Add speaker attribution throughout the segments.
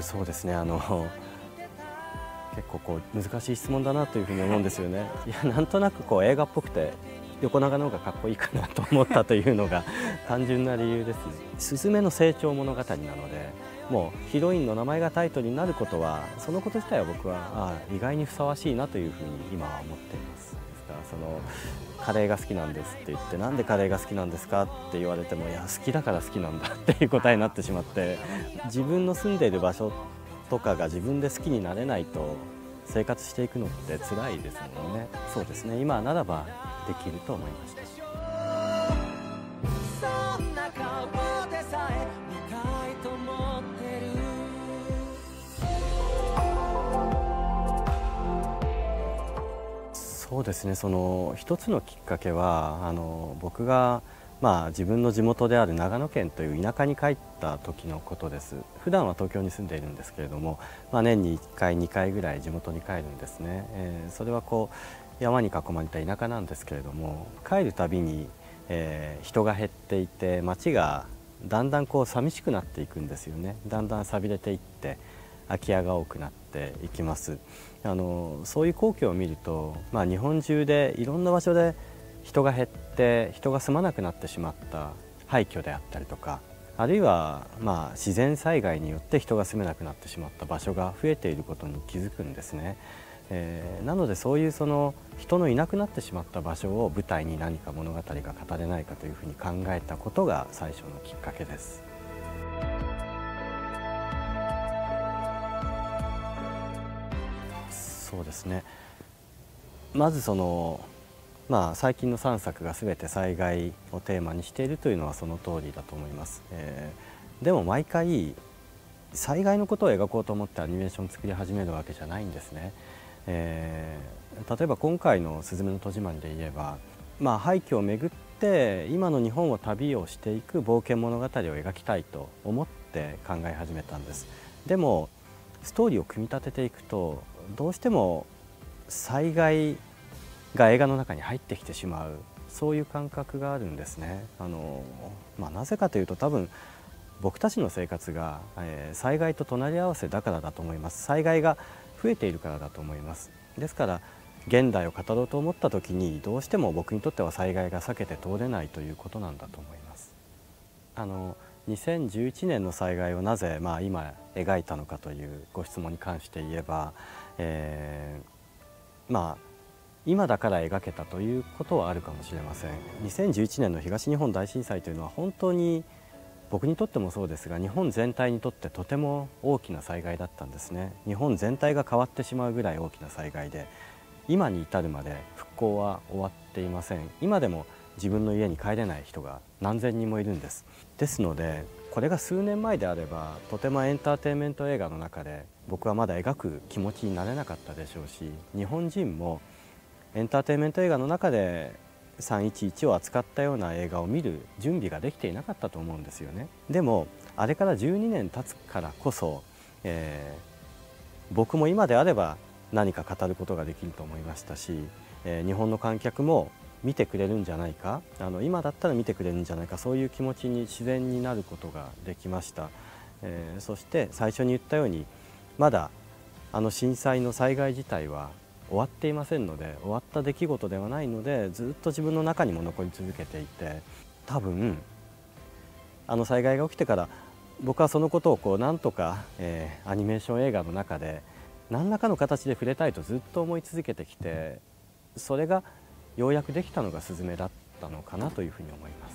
Speaker 1: そうですね、結構こう難しい質問だなというふうに思うんですよね。いや、なんとなくこう映画っぽくて横長の方がかっこいいかなと思ったというのが単純な理由ですね。スズメの成長物語なので、もうヒロインの名前がタイトルになることは、そのこと自体は僕は意外にふさわしいなというふうに今は思っています。ですからカレーが好きなんですって言って、なんでカレーが好きなんですかって言われても、いや好きだから好きなんだっていう答えになってしまって、自分の住んでいる場所とかが自分で好きになれないと生活していくのって辛いですもんね。そうですね、今ならばできると思いました。そうですね、一つのきっかけは僕が自分の地元である長野県という田舎に帰った時のことです。普段は東京に住んでいるんですけれども、年に1回2回ぐらい地元に帰るんですね。それはこう山に囲まれた田舎なんですけれども、帰るたびに、人が減っていて街がだんだんこう寂しくなっていくんですよね。だんだん寂れていって空き家が多くなっていきます。そういう光景を見ると、日本中でいろんな場所で人が減って人が住まなくなってしまった廃墟であったりとか、あるいは自然災害によって人が住めなくなってしまった場所が増えていることに気づくんですね。なのでそういう人のいなくなってしまった場所を舞台に何か物語が語れないかというふうに考えたことが最初のきっかけです。そうですね、まず最近の3作が全て災害をテーマにしているというのはその通りだと思います。でも毎回災害のことを描こうと思ってアニメーションを作り始めるわけじゃないんですね。例えば今回の「すずめの戸締まり」で言えば、廃墟を巡って今の日本を旅をしていく冒険物語を描きたいと思って考え始めたんです。でもストーリーを組み立てていくとどうしても災害が映画の中に入ってきてしまう、そういう感覚があるんですね。なぜかというと、多分僕たちの生活が、災害と隣り合わせだからだと思います。災害が増えているからだと思います。ですから現代を語ろうと思った時にどうしても僕にとっては災害が避けて通れないということなんだと思います。2011年の災害をなぜ、今描いたのかというご質問に関して言えば、今だから描けたということはあるかもしれません。2011年の東日本大震災というのは本当に僕にとってもそうですが、日本全体にとってとても大きな災害だったんですね。日本全体が変わってしまうぐらい大きな災害で、今に至るまで復興は終わっていません。今でも自分の家に帰れない人が何千人もいるんです。ですのでこれが数年前であればとてもエンターテインメント映画の中で僕はまだ描く気持ちになれなかったでしょうし、日本人もエンターテインメント映画の中で311を扱ったような映画を見る準備ができていなかったと思うんですよね。でもあれから12年経つからこそ、僕も今であれば何か語ることができると思いましたし、日本の観客も見てくれるんじゃないか、今だったら見てくれるんじゃないか、そういう気持ちに自然になることができました。そして最初に言ったように、まだ震災の災害自体は終わっていませんので、終わった出来事ではないので、ずっと自分の中にも残り続けていて、多分災害が起きてから僕はそのことをなんとか、アニメーション映画の中で何らかの形で触れたいとずっと思い続けてきて、それがようやくできたのがすずめだったのかなというふうに思います。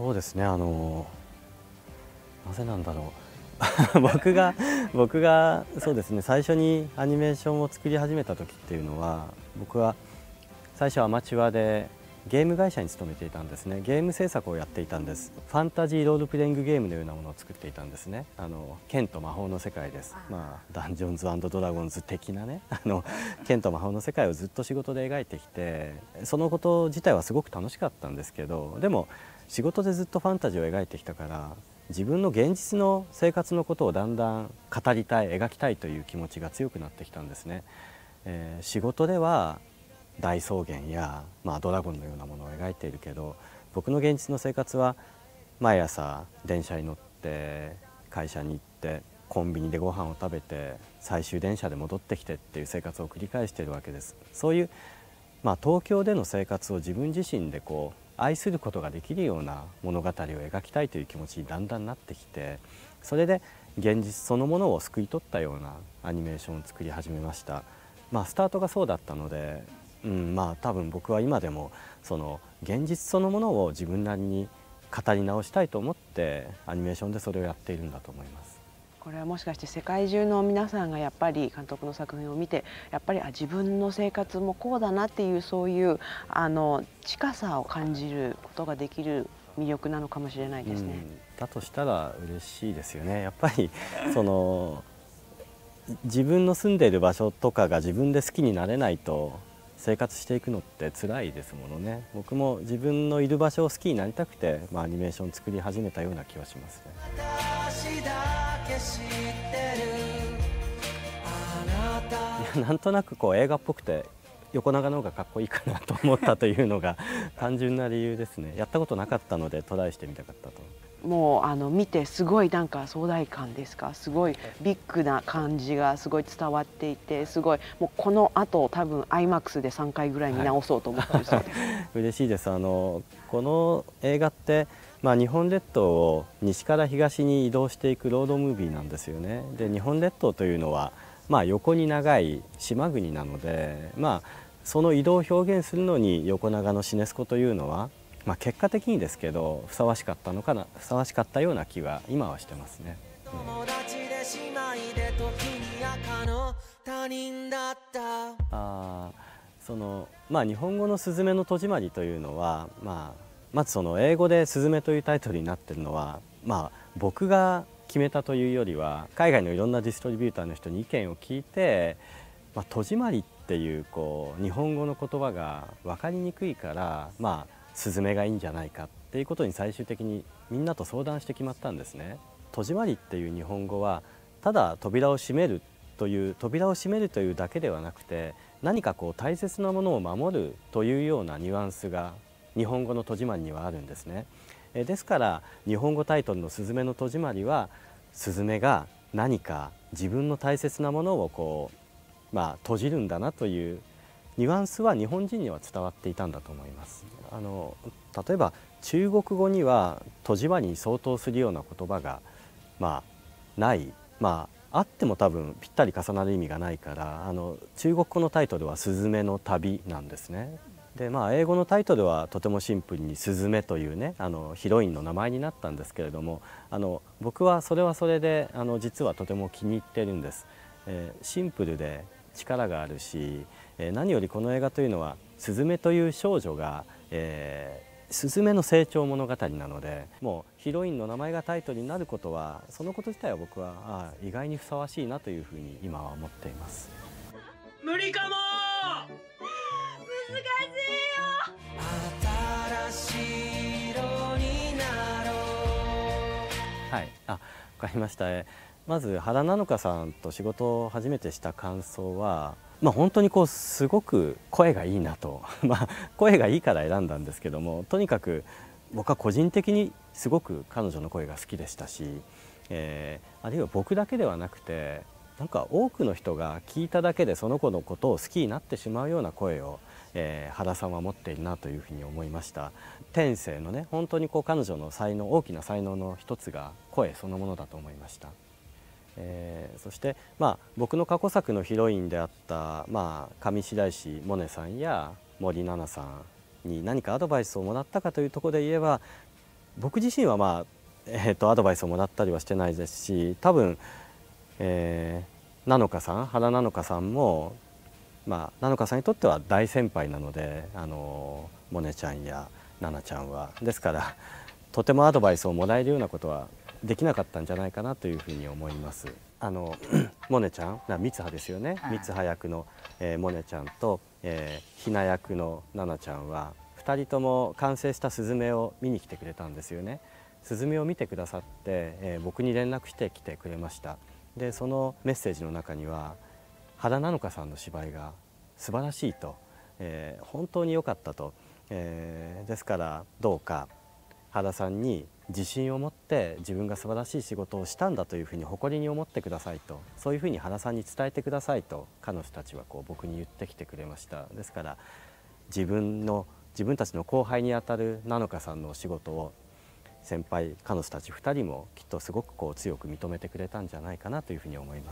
Speaker 1: そうですね、なぜなんだろう僕がそうですね、最初にアニメーションを作り始めた時っていうのは、僕は最初アマチュアでゲーム会社に勤めていたんですね。ゲーム制作をやっていたんです。ファンタジーロールプレイングゲームのようなものを作っていたんですね。剣と魔法の世界です。ダンジョンズ&ドラゴンズ的なね、剣と魔法の世界をずっと仕事で描いてきて、そのこと自体はすごく楽しかったんですけど、でも仕事でずっとファンタジーを描いてきたから、自分の現実の生活のことをだんだん語りたい、描きたいという気持ちが強くなってきたんですね。仕事では大草原や、ドラゴンのようなものを描いているけど、 僕の現実の生活は毎朝電車に乗って会社に行ってコンビニでご飯を食べて最終電車で戻ってきてっていう生活を繰り返しているわけです。そういう、東京での生活を自分自身で愛することができるような物語を描きたいという気持ちにだんだんなってきて、それで現実そのものを救い取ったようなアニメーションを作り始めました。スタートがそうだったので、多分僕は今でもその現実そのものを自分なりに語り直したいと思ってアニメーションでそれをやっているんだと思います。
Speaker 2: これはもしかして世界中の皆さんがやっぱり監督の作品を見てやっぱり自分の生活もこうだなっていうそういう近さを感じることができる魅力なのかもしれないですね。
Speaker 1: だとしたら嬉しいですよね。やっぱりその自分の住んでいる場所とかが自分で好きになれないと生活していくのって辛いですものね。僕も自分のいる場所を好きになりたくて、アニメーション作り始めたような気はしますね。いや、なんとなく映画っぽくて横長の方がかっこいいかなと思ったというのが単純な理由ですね。やったことなかったのでトライしてみたかったと。
Speaker 2: もう見てすごいなんか壮大感ですか、すごいビッグな感じがすごい伝わっていて、すごいもうこの後多分 IMAX で3回ぐらい見直そうと思ってるそうです。
Speaker 1: 嬉しいです。この映画って日本列島を西から東に移動していくロードムービーなんですよね。で、日本列島というのは横に長い島国なので、その移動を表現するのに横長のシネスコというのは、結果的にですけどふさわしかったような気は今はしてますね。日本語の「すずめの戸締まり」というのは、まずその英語で「すずめ」というタイトルになっているのは、僕が決めたというよりは海外のいろんなディストリビューターの人に意見を聞いて、戸締まりっていう日本語の言葉が分かりにくいからスズメがいいんじゃないかっていうことに最終的にみんなと相談して決まったんですね。戸締まりっていう日本語はただ扉を閉めるというだけではなくて、何か大切なものを守るというようなニュアンスが日本語の戸締まりにはあるんですね。ですから日本語タイトルの「すずめの戸締まり」はスズメが何か自分の大切なものを閉じるんだなというニュアンスは日本人には伝わっていたんだと思います。例えば中国語には戸締まりに相当するような言葉がない、あっても多分ぴったり重なる意味がないから、中国語のタイトルは「すずめの旅」なんですね。で英語のタイトルはとてもシンプルに「すずめ」というねヒロインの名前になったんですけれども、僕はそれはそれで実はとても気に入ってるんです。シンプルで力があるし、何よりこの映画というのはすずめという少女が、すずめの成長物語なので、もうヒロインの名前がタイトルになることはそのこと自体は僕は意外にふさわしいなというふうに今は思っています。
Speaker 3: 無理かも難しいよ。新しい色になろう。
Speaker 1: はい、わかりました。まず原菜乃華さんと仕事を初めてした感想は、本当にすごく声がいいなと声がいいから選んだんですけども、とにかく僕は個人的にすごく彼女の声が好きでしたし、あるいは僕だけではなくてなんか多くの人が聞いただけでその子のことを好きになってしまうような声を、原さんは持っているなというふうに思いました。天性のね、本当に彼女の大きな才能の一つが声そのものだと思いました。そして僕の過去作のヒロインであった上白石萌音さんや森七菜さんに何かアドバイスをもらったかというところで言えば、僕自身はアドバイスをもらったりはしてないですし、多分、原菜乃華さんも菜乃華さんにとっては大先輩なので、萌音ちゃんや奈々ちゃんはですからとてもアドバイスをもらえるようなことはできなかったんじゃないかなというふうに思います。萌音ちゃん、三葉ですよね、三葉役の、萌音ちゃんと、ひな役の奈々ちゃんは2人とも完成したすずめを見に来てくれたんですよね。すずめを見てくださって、僕に連絡してきてくれました。でそのメッセージの中には原菜乃華さんの芝居が素晴らしいと、本当に良かったと、 ですからどうか原さんに自信を持って自分が素晴らしい仕事をしたんだというふうに誇りに思ってくださいと、そういうふうに原さんに伝えてくださいと彼女たちは僕に言ってきてくれました。ですから自分たちの後輩にあたる菜乃華さんのお仕事を先輩彼女たち2人もきっとすごく強く認めてくれたんじゃないかなというふうに思います。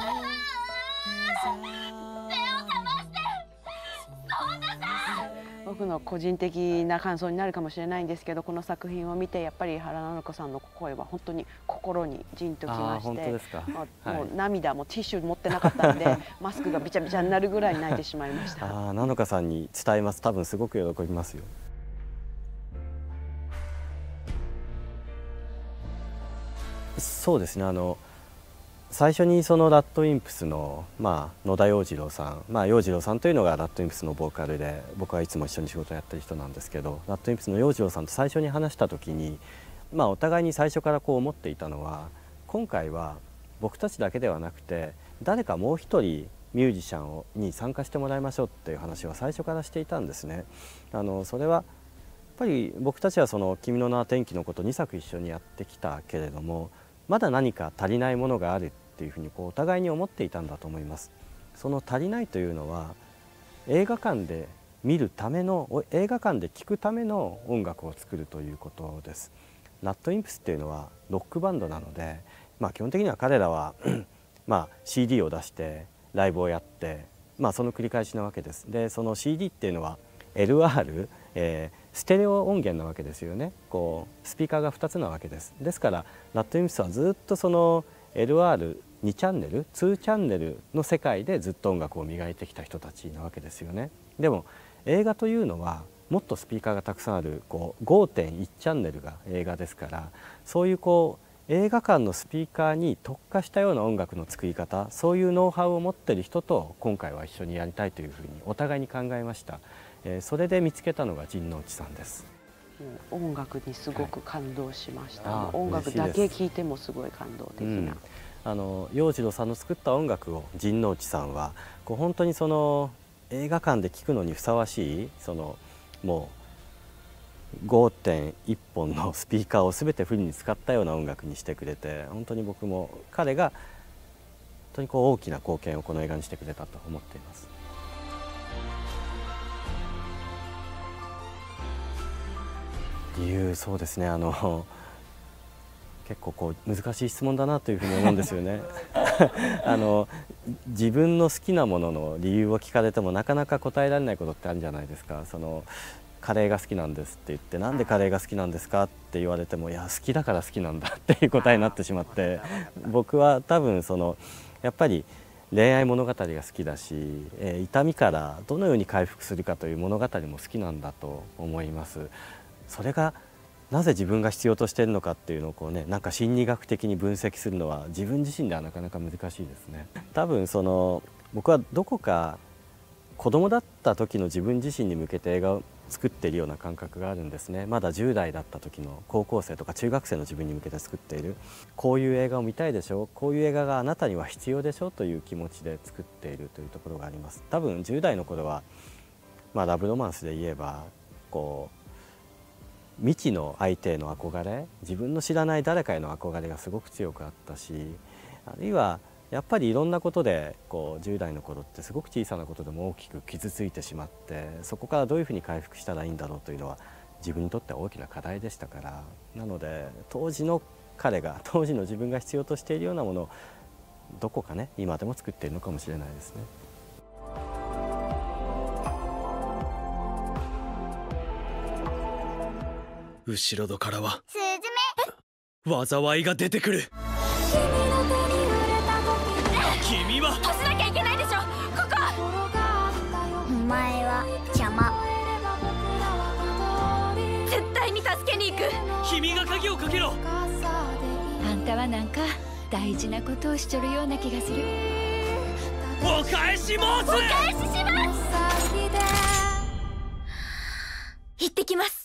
Speaker 2: 僕の個人的な感想になるかもしれないんですけど、この作品を見てやっぱり原菜乃華さんの声は本当に心にじんときまして、
Speaker 1: 本当ですか。
Speaker 2: もう涙もティッシュ持ってなかったんでマスクがびちゃびちゃになるぐらい泣いてしまいました。
Speaker 1: 菜乃華さんに伝えます。多分すごく喜びますよ。そうですね、最初にそのラッドインプスの、野田洋次郎さん、洋次郎さんというのがラッドインプスのボーカルで、僕はいつも一緒に仕事をやってる人なんですけど、ラッドインプスの洋次郎さんと最初に話した時に、お互いに最初から思っていたのは、今回は僕たちだけではなくて誰かもう一人ミュージシャンに参加してもらいましょうっていう話は最初からしていたんですね。それはやっぱり僕たちはその「君の名は天気のこと」2作一緒にやってきたけれども、まだ何か足りないものがあるっていうふうにお互いに思っていたんだと思います。その足りないというのは映画館で見るための、映画館で聴くための音楽を作るということです。ラッドインプスっていうのはロックバンドなので、基本的には彼らはCD を出してライブをやって、その繰り返しなわけです。でその CD っていうのは LR、ステレオ音源なわけですよね。スピーカーが2つなわけです。ですからラッドインプスはずっとその LR2 チャンネル2チャンネルの世界でずっと音楽を磨いてきた人たちなわけですよね。でも映画というのはもっとスピーカーがたくさんある5.1 チャンネルが映画ですから、そういう映画館のスピーカーに特化したような音楽の作り方、そういうノウハウを持っている人と今回は一緒にやりたいというふうにお互いに考えました。それで見つけたのが陣内さんです。
Speaker 2: 音楽にすごく感動しました。音楽だけ聴いてもすごい感動的な。
Speaker 1: 洋次郎さんの作った音楽を陣内さんは本当にその映画館で聴くのにふさわしいもう 5.1 本のスピーカーを全てフルに使ったような音楽にしてくれて、本当に僕も彼が本当に大きな貢献をこの映画にしてくれたと思っています。理由、そうですね、結構難しい質問だなというふうに思うんですよね。自分の好きなものの理由を聞かれてもなかなか答えられないことってあるじゃないですか。カレーが好きなんですって言って、なんでカレーが好きなんですかって言われても、いや好きだから好きなんだっていう答えになってしまって、僕は多分やっぱり恋愛物語が好きだし、痛みからどのように回復するかという物語も好きなんだと思います。それがなぜ自分が必要としているのかっていうのをなんか心理学的に分析するのは自分自身ではなかなか難しいですね。多分僕はどこか子供だった時の自分自身に向けて映画を作っているような感覚があるんですね。まだ10代だった時の高校生とか中学生の自分に向けて作っている、こういう映画を見たいでしょ、こういう映画があなたには必要でしょという気持ちで作っているというところがあります。多分10代の頃は、ラブロマンスで言えば未知の相手への憧れ、自分の知らない誰かへの憧れがすごく強くあったし、あるいはやっぱりいろんなことで10代の頃ってすごく小さなことでも大きく傷ついてしまって、そこからどういうふうに回復したらいいんだろうというのは自分にとっては大きな課題でしたから、なので当時の自分が必要としているようなものをどこかね今でも作っているのかもしれないですね。
Speaker 4: 後ろ戸からは
Speaker 5: スズメ
Speaker 4: 災いが出てくる。君は
Speaker 5: 閉じなきゃいけないでしょ。ここお前は邪魔。絶対に助けに行く。
Speaker 4: 君が鍵をかけろ。
Speaker 6: あんたはなんか大事なことをしちょるような気がする。
Speaker 4: お返し申す。
Speaker 5: お返しします。行ってきます。